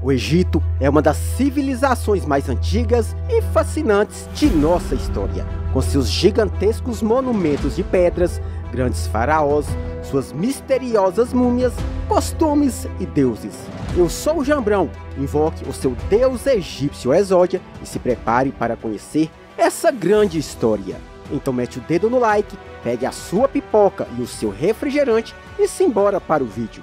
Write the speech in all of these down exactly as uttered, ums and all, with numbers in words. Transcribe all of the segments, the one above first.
O Egito é uma das civilizações mais antigas e fascinantes de nossa história, com seus gigantescos monumentos de pedras, grandes faraós, suas misteriosas múmias, costumes e deuses. Eu sou o Jambrão, invoque o seu deus egípcio Exódia e se prepare para conhecer essa grande história. Então mete o dedo no like, pegue a sua pipoca e o seu refrigerante e simbora para o vídeo.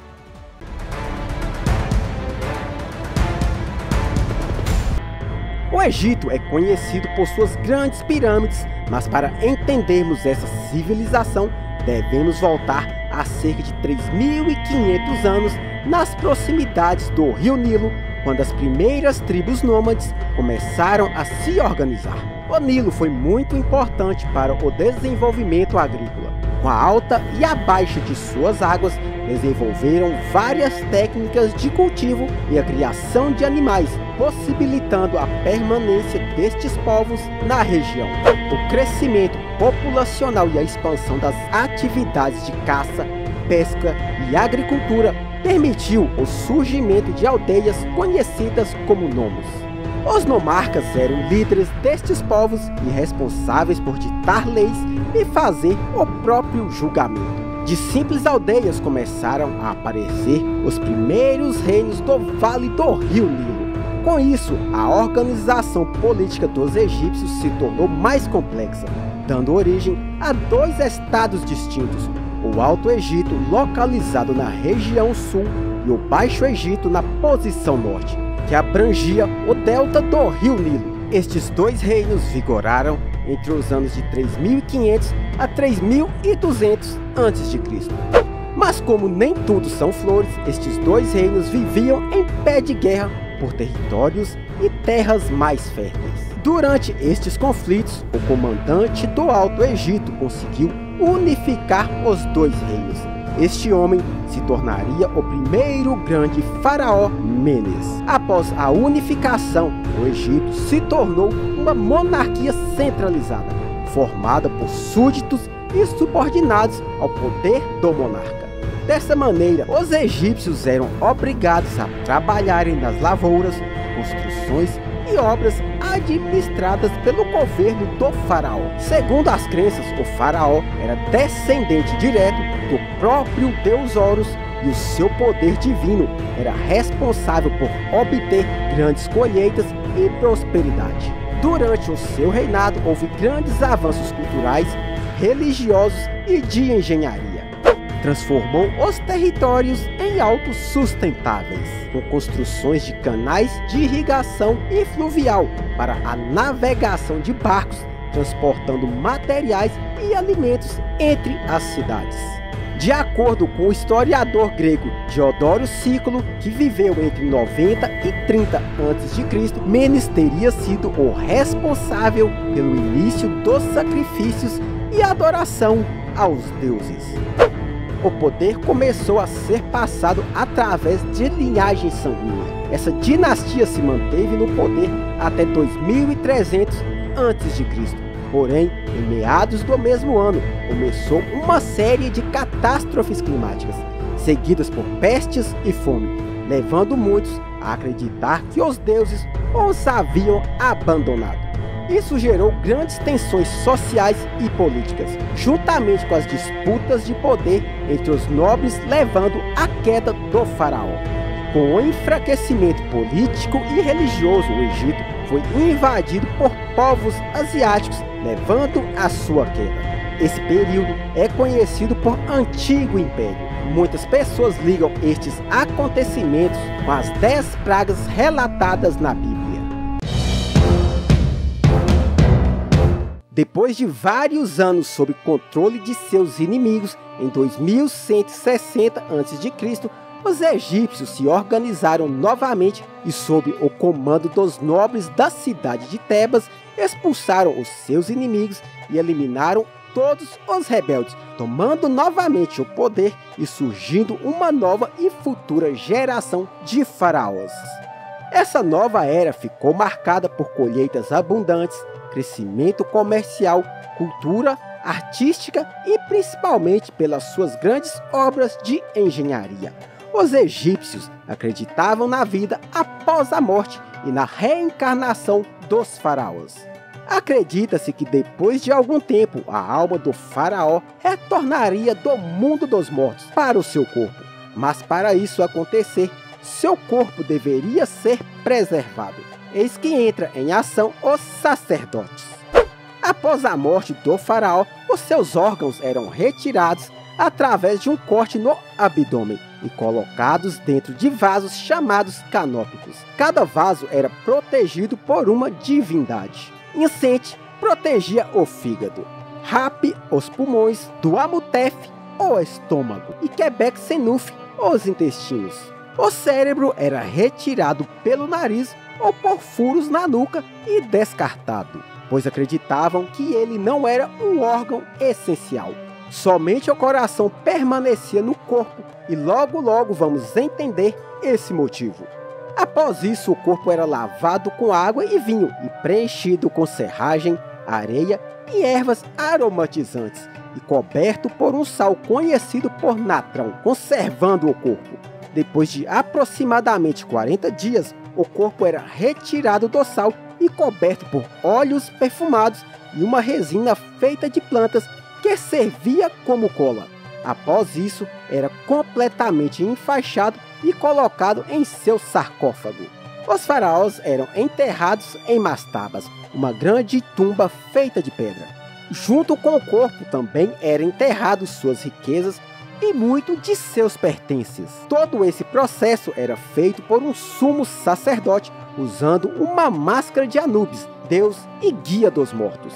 O Egito é conhecido por suas grandes pirâmides, mas para entendermos essa civilização, devemos voltar a cerca de três mil e quinhentos anos nas proximidades do rio Nilo, quando as primeiras tribos nômades começaram a se organizar. O Nilo foi muito importante para o desenvolvimento agrícola. Com a alta e a baixa de suas águas, desenvolveram várias técnicas de cultivo e a criação de animais, possibilitando a permanência destes povos na região. O crescimento populacional e a expansão das atividades de caça, pesca e agricultura permitiu o surgimento de aldeias conhecidas como nomos. Os nomarcas eram líderes destes povos e responsáveis por ditar leis e fazer o próprio julgamento. De simples aldeias começaram a aparecer os primeiros reinos do Vale do Rio Nilo. Com isso, a organização política dos egípcios se tornou mais complexa, dando origem a dois estados distintos: o Alto Egito, localizado na região sul, e o Baixo Egito, na posição norte, que abrangia o delta do Rio Nilo. Estes dois reinos vigoraram entre os anos de três mil e quinhentos a três mil e duzentos antes de Cristo. Mas como nem tudo são flores, estes dois reinos viviam em pé de guerra por territórios e terras mais férteis. Durante estes conflitos, o comandante do Alto Egito conseguiu unificar os dois reinos. Este homem se tornaria o primeiro grande faraó Menes. Após a unificação, o Egito se tornou uma monarquia centralizada, formada por súditos e subordinados ao poder do monarca. Dessa maneira, os egípcios eram obrigados a trabalharem nas lavouras, construções e obras administradas pelo governo do faraó. Segundo as crenças, o faraó era descendente direto do próprio deus Horus e o seu poder divino era responsável por obter grandes colheitas e prosperidade. Durante o seu reinado houve grandes avanços culturais, religiosos e de engenharia. Transformou os territórios em autossustentáveis, com construções de canais de irrigação e fluvial para a navegação de barcos, transportando materiais e alimentos entre as cidades. De acordo com o historiador grego Diodoro Sículo, que viveu entre noventa e trinta antes de Cristo, Menes teria sido o responsável pelo início dos sacrifícios e adoração aos deuses. O poder começou a ser passado através de linhagem sanguínea. Essa dinastia se manteve no poder até dois mil e trezentos antes de Cristo. Porém, em meados do mesmo ano, começou uma série de catástrofes climáticas, seguidas por pestes e fome, levando muitos a acreditar que os deuses os haviam abandonado. Isso gerou grandes tensões sociais e políticas, juntamente com as disputas de poder entre os nobres, levando à queda do faraó. Com o enfraquecimento político e religioso, o Egito foi invadido por povos asiáticos, levando à sua queda. Esse período é conhecido por Antigo Império. Muitas pessoas ligam estes acontecimentos com as dez pragas relatadas na Bíblia. Depois de vários anos sob controle de seus inimigos, em dois mil cento e sessenta antes de Cristo, os egípcios se organizaram novamente e, sob o comando dos nobres da cidade de Tebas, expulsaram os seus inimigos e eliminaram todos os rebeldes, tomando novamente o poder e surgindo uma nova e futura geração de faraós. Essa nova era ficou marcada por colheitas abundantes, crescimento comercial, cultura artística e principalmente pelas suas grandes obras de engenharia. Os egípcios acreditavam na vida após a morte e na reencarnação dos faraós. Acredita-se que depois de algum tempo a alma do faraó retornaria do mundo dos mortos para o seu corpo, mas para isso acontecer, seu corpo deveria ser preservado. Eis que entra em ação os sacerdotes. Após a morte do faraó, os seus órgãos eram retirados através de um corte no abdômen e colocados dentro de vasos chamados canópicos. Cada vaso era protegido por uma divindade. Incente protegia o fígado, Hapi os pulmões, Duamutef o estômago e Quebec Senuf os intestinos. O cérebro era retirado pelo nariz ou por furos na nuca e descartado, pois acreditavam que ele não era um órgão essencial. Somente o coração permanecia no corpo e logo logo vamos entender esse motivo. Após isso, o corpo era lavado com água e vinho e preenchido com serragem, areia e ervas aromatizantes e coberto por um sal conhecido por natrão, conservando o corpo. Depois de aproximadamente quarenta dias, o corpo era retirado do sal e coberto por óleos perfumados e uma resina feita de plantas que servia como cola. Após isso, era completamente enfaixado e colocado em seu sarcófago. Os faraós eram enterrados em mastabas, uma grande tumba feita de pedra. Junto com o corpo também eram enterrados suas riquezas e muito de seus pertences. Todo esse processo era feito por um sumo sacerdote usando uma máscara de Anubis, deus e guia dos mortos.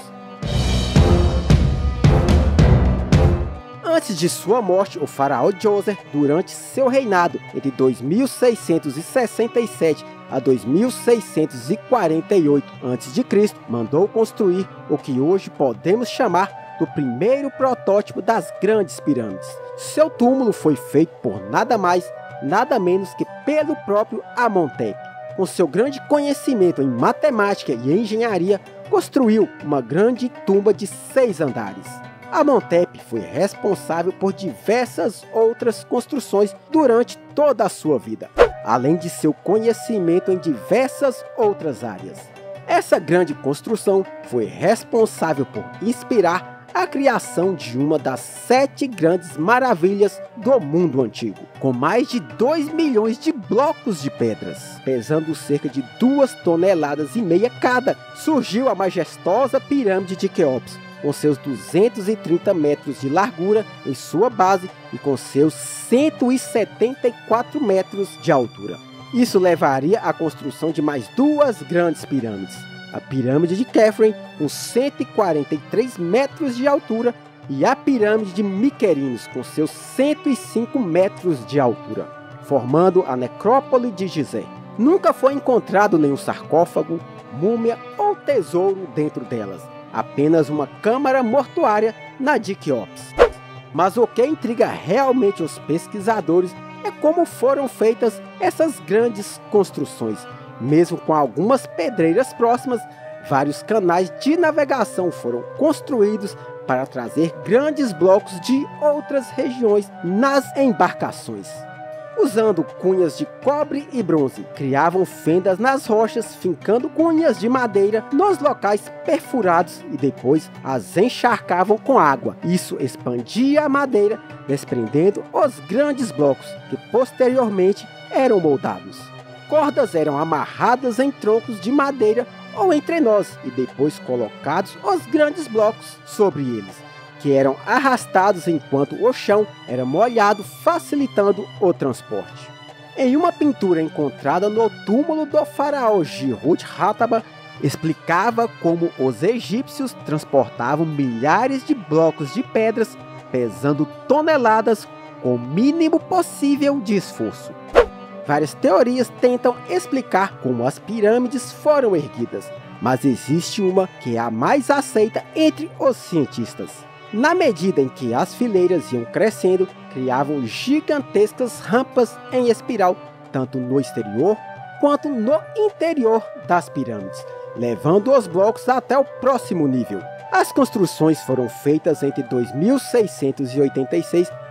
Antes de sua morte, o faraó Djoser, durante seu reinado entre dois mil seiscentos e sessenta e sete a dois mil seiscentos e quarenta e oito antes de Cristo, mandou construir o que hoje podemos chamar do primeiro protótipo das grandes pirâmides. Seu túmulo foi feito por nada mais, nada menos que pelo próprio Amenhotep. Com seu grande conhecimento em matemática e engenharia, construiu uma grande tumba de seis andares. Amenhotep foi responsável por diversas outras construções durante toda a sua vida, além de seu conhecimento em diversas outras áreas. Essa grande construção foi responsável por inspirar a criação de uma das sete grandes maravilhas do mundo antigo, com mais de dois milhões de blocos de pedras, pesando cerca de duas toneladas e meia cada. Surgiu a majestosa pirâmide de Quéops, com seus duzentos e trinta metros de largura em sua base e com seus cento e setenta e quatro metros de altura. Isso levaria à construção de mais duas grandes pirâmides. A pirâmide de Khafre, com cento e quarenta e três metros de altura, e a pirâmide de Miquerinos, com seus cento e cinco metros de altura, formando a necrópole de Gizé. Nunca foi encontrado nenhum sarcófago, múmia ou tesouro dentro delas, apenas uma câmara mortuária na de Quéops. Mas o que intriga realmente os pesquisadores é como foram feitas essas grandes construções. Mesmo com algumas pedreiras próximas, vários canais de navegação foram construídos para trazer grandes blocos de outras regiões nas embarcações. Usando cunhas de cobre e bronze, criavam fendas nas rochas, fincando cunhas de madeira nos locais perfurados e depois as encharcavam com água. Isso expandia a madeira, desprendendo os grandes blocos, que posteriormente eram moldados. Cordas eram amarradas em troncos de madeira ou em trenós e depois colocados os grandes blocos sobre eles, que eram arrastados enquanto o chão era molhado, facilitando o transporte. Em uma pintura encontrada no túmulo do faraó Jihud-Hataba, explicava como os egípcios transportavam milhares de blocos de pedras, pesando toneladas com o mínimo possível de esforço. Várias teorias tentam explicar como as pirâmides foram erguidas, mas existe uma que é a mais aceita entre os cientistas. Na medida em que as fileiras iam crescendo, criavam gigantescas rampas em espiral, tanto no exterior quanto no interior das pirâmides, levando os blocos até o próximo nível. As construções foram feitas entre dois mil seiscentos e oitenta e seis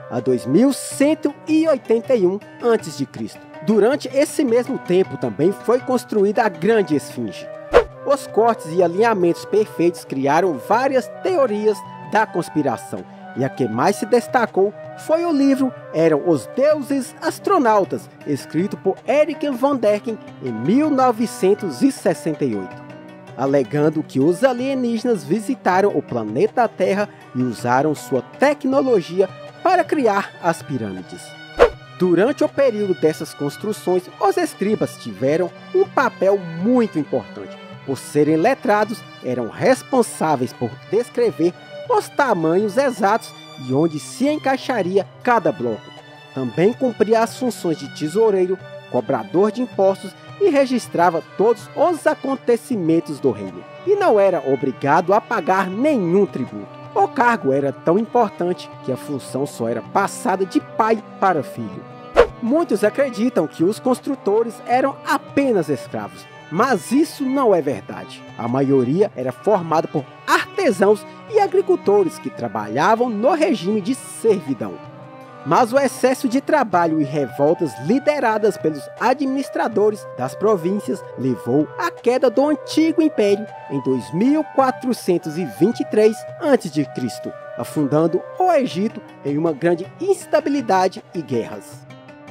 a dois mil cento e oitenta e um antes de Cristo. Durante esse mesmo tempo também foi construída a Grande Esfinge. Os cortes e alinhamentos perfeitos criaram várias teorias da conspiração, e a que mais se destacou foi o livro Eram os Deuses Astronautas, escrito por Eric Van Däniken em mil novecentos e sessenta e oito, alegando que os alienígenas visitaram o planeta Terra e usaram sua tecnologia para criar as pirâmides. Durante o período dessas construções, os escribas tiveram um papel muito importante. Por serem letrados, eram responsáveis por descrever os tamanhos exatos e onde se encaixaria cada bloco. Também cumpria as funções de tesoureiro, cobrador de impostos e registrava todos os acontecimentos do reino. E não era obrigado a pagar nenhum tributo. O cargo era tão importante que a função só era passada de pai para filho. Muitos acreditam que os construtores eram apenas escravos, mas isso não é verdade. A maioria era formada por artesãos e agricultores que trabalhavam no regime de servidão. Mas o excesso de trabalho e revoltas lideradas pelos administradores das províncias levou à queda do Antigo Império em dois mil quatrocentos e vinte e três antes de Cristo, afundando o Egito em uma grande instabilidade e guerras.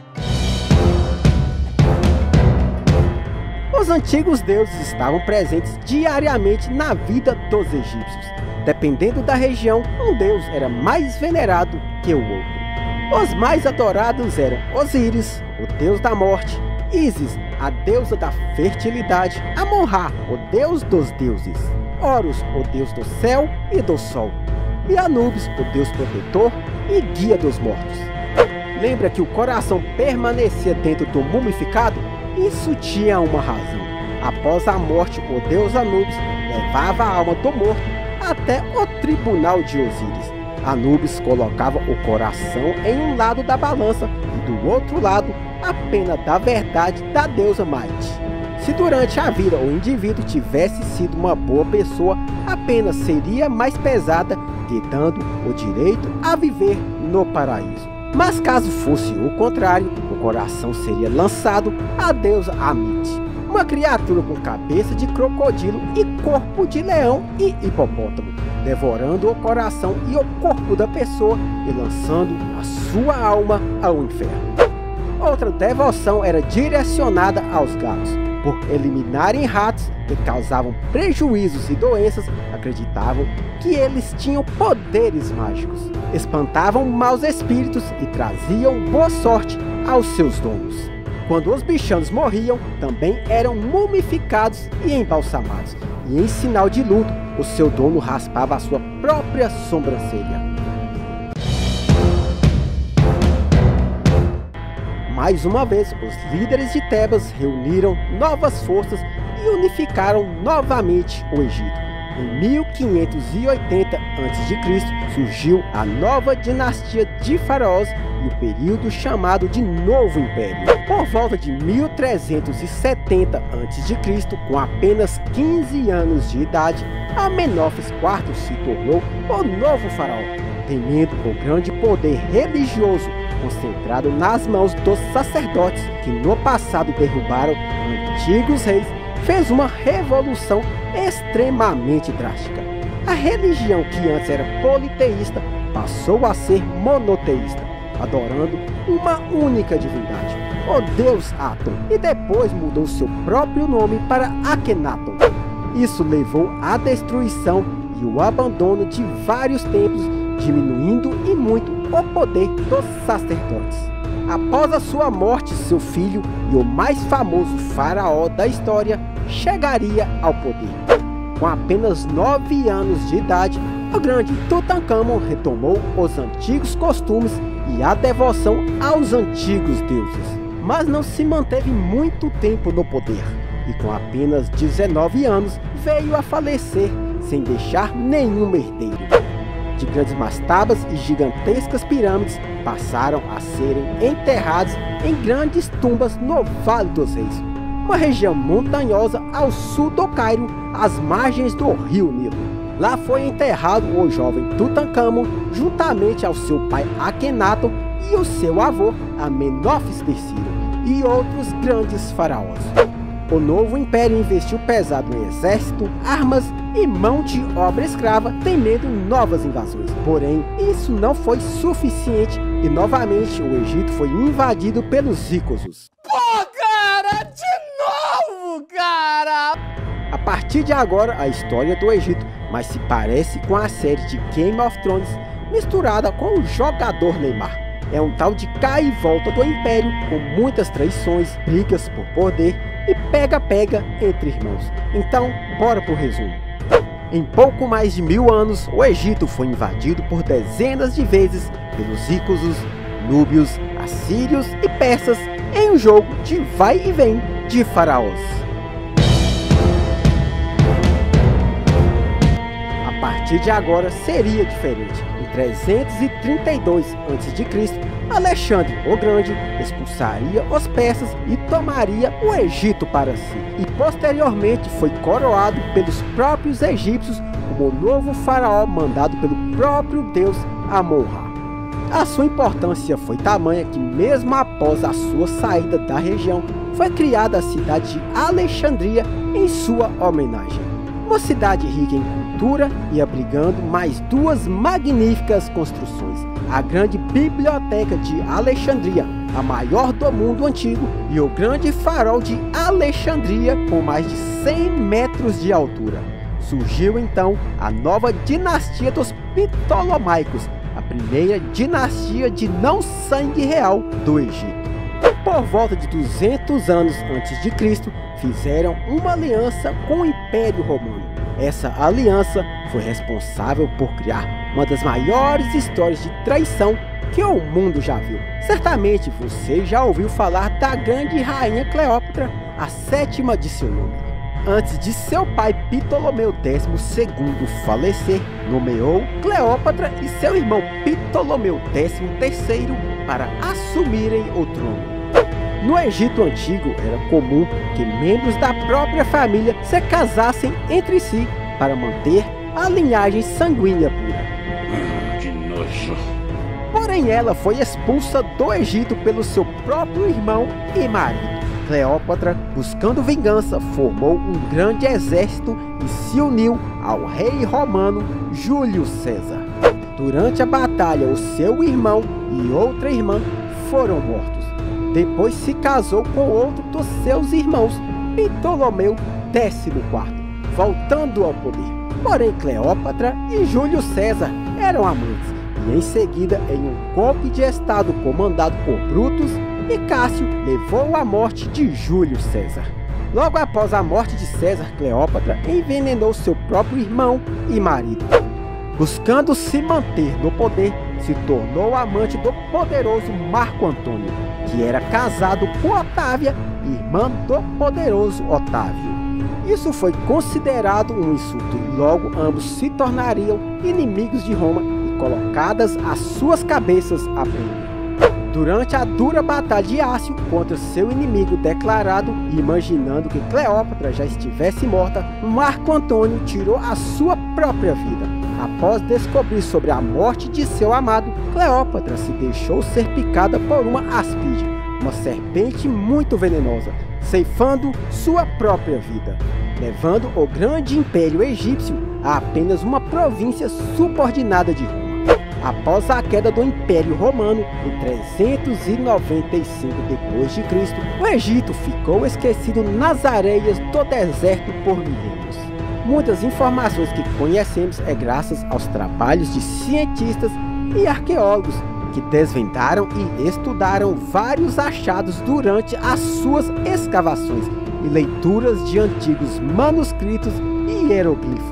Os antigos deuses estavam presentes diariamente na vida dos egípcios. Dependendo da região, um deus era mais venerado que o outro. Os mais adorados eram Osíris, o deus da morte, Ísis, a deusa da fertilidade, Amon-Ra, o deus dos deuses, Horus, o deus do céu e do sol, e Anubis, o deus protetor e guia dos mortos. Lembra que o coração permanecia dentro do mumificado? Isso tinha uma razão. Após a morte, o deus Anubis levava a alma do morto até o tribunal de Osíris. Anubis colocava o coração em um lado da balança e do outro lado a pena da verdade da deusa Maat. Se durante a vida o indivíduo tivesse sido uma boa pessoa, a pena seria mais pesada, lhe dando o direito a viver no paraíso. Mas caso fosse o contrário, o coração seria lançado à deusa Amit, uma criatura com cabeça de crocodilo e corpo de leão e hipopótamo, devorando o coração e o corpo da pessoa e lançando a sua alma ao inferno. Outra devoção era direcionada aos gatos. Por eliminarem ratos que causavam prejuízos e doenças, acreditavam que eles tinham poderes mágicos, espantavam maus espíritos e traziam boa sorte aos seus donos. Quando os bichanos morriam, também eram mumificados e embalsamados, e em sinal de luto, o seu dono raspava a sua própria sobrancelha. Mais uma vez, os líderes de Tebas reuniram novas forças e unificaram novamente o Egito. Em mil quinhentos e oitenta antes de Cristo surgiu a nova dinastia de faraós e o período chamado de Novo Império. Por volta de mil trezentos e setenta antes de Cristo, com apenas quinze anos de idade, Amenófis quarto se tornou o novo faraó, temendo o grande poder religioso concentrado nas mãos dos sacerdotes que no passado derrubaram antigos reis. Fez uma revolução extremamente drástica. A religião que antes era politeísta passou a ser monoteísta, adorando uma única divindade, o deus Aton, e depois mudou seu próprio nome para Akhenaton. Isso levou à destruição e o abandono de vários templos, diminuindo e muito o poder dos sacerdotes. Após a sua morte, seu filho e o mais famoso faraó da história chegaria ao poder. Com apenas nove anos de idade, o grande Tutankhamon retomou os antigos costumes e a devoção aos antigos deuses, mas não se manteve muito tempo no poder, e com apenas dezenove anos veio a falecer sem deixar nenhum herdeiro. De grandes mastabas e gigantescas pirâmides passaram a serem enterrados em grandes tumbas no Vale dos Reis, uma região montanhosa ao sul do Cairo, às margens do rio Nilo. Lá foi enterrado o jovem Tutancâmon, juntamente ao seu pai Akhenaton e o seu avô Amenófis terceiro, e outros grandes faraós. O novo império investiu pesado em exército, armas e mão de obra escrava, temendo novas invasões. Porém, isso não foi suficiente e novamente o Egito foi invadido pelos Hyksos. Pô, cara, de novo, cara! A partir de agora, a história do Egito mais se parece com a série de Game of Thrones misturada com o jogador Neymar. É um tal de cai e volta do Império, com muitas traições, brigas por poder e pega-pega entre irmãos. Então, bora pro resumo. Em pouco mais de mil anos, o Egito foi invadido por dezenas de vezes pelos Hyksos, Núbios, Assírios e Persas em um jogo de vai e vem de faraós. A partir de agora seria diferente. Em trezentos e trinta e dois antes de Cristo, Alexandre o Grande expulsaria os persas e tomaria o Egito para si, e posteriormente foi coroado pelos próprios egípcios como o novo faraó mandado pelo próprio deus Amon-Ra. A sua importância foi tamanha que mesmo após a sua saída da região, foi criada a cidade de Alexandria em sua homenagem. Uma cidade rica em cultura e abrigando mais duas magníficas construções: a grande Biblioteca de Alexandria, a maior do mundo antigo, e o grande farol de Alexandria, com mais de cem metros de altura. Surgiu então a nova dinastia dos Ptolomaicos, a primeira dinastia de não sangue real do Egito. Por volta de duzentos anos antes de Cristo, fizeram uma aliança com o Império Romano. Essa aliança foi responsável por criar uma das maiores histórias de traição que o mundo já viu. Certamente você já ouviu falar da grande rainha Cleópatra, a sétima de seu nome. Antes de seu pai Ptolomeu décimo segundo falecer, nomeou Cleópatra e seu irmão Ptolomeu décimo terceiro para assumirem o trono. No Egito Antigo era comum que membros da própria família se casassem entre si para manter a linhagem sanguínea pura. Ah, que nojo! Porém, ela foi expulsa do Egito pelo seu próprio irmão e marido. Cleópatra, buscando vingança, formou um grande exército e se uniu ao rei romano Júlio César. Durante a batalha, o seu irmão e outra irmã foram mortos. Depois se casou com outro dos seus irmãos, Ptolomeu décimo quarto, voltando ao poder. Porém, Cleópatra e Júlio César eram amantes, e em seguida, em um golpe de estado comandado por Brutus e Cássio, levou à morte de Júlio César. Logo após a morte de César, Cleópatra envenenou seu próprio irmão e marido. Buscando se manter no poder, se tornou amante do poderoso Marco Antônio, que era casado com Otávia, irmã do poderoso Otávio. Isso foi considerado um insulto e logo ambos se tornariam inimigos de Roma e colocadas as suas cabeças a prêmio. Durante a dura batalha de Ácio contra seu inimigo declarado, e imaginando que Cleópatra já estivesse morta, Marco Antônio tirou a sua própria vida. Após descobrir sobre a morte de seu amado, Cleópatra se deixou ser picada por uma aspide, uma serpente muito venenosa, ceifando sua própria vida, levando o grande império egípcio a apenas uma província subordinada de Roma. Após a queda do Império Romano, em trezentos e noventa e cinco depois de Cristo, o Egito ficou esquecido nas areias do deserto por milênios. Muitas informações que conhecemos é graças aos trabalhos de cientistas e arqueólogos que desvendaram e estudaram vários achados durante as suas escavações e leituras de antigos manuscritos e hieroglifos.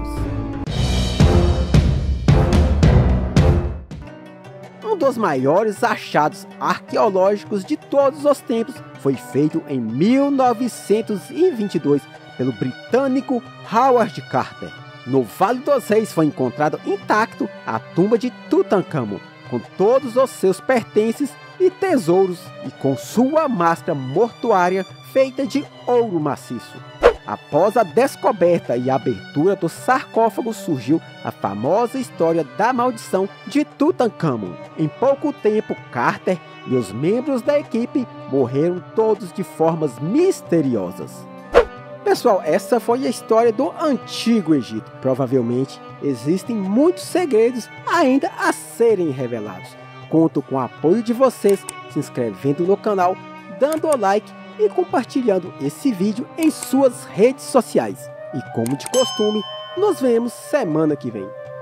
Um dos maiores achados arqueológicos de todos os tempos foi feito em mil novecentos e vinte e dois pelo britânico Howard Carter. No Vale dos Reis foi encontrado intacto a tumba de Tutancâmon, com todos os seus pertences e tesouros e com sua máscara mortuária feita de ouro maciço. Após a descoberta e abertura do sarcófago, surgiu a famosa história da maldição de Tutankhamon. Em pouco tempo, Carter e os membros da equipe morreram todos de formas misteriosas. Pessoal, essa foi a história do Antigo Egito. Provavelmente existem muitos segredos ainda a serem revelados. Conto com o apoio de vocês, se inscrevendo no canal, dando o like e compartilhando esse vídeo em suas redes sociais. E como de costume, nos vemos semana que vem.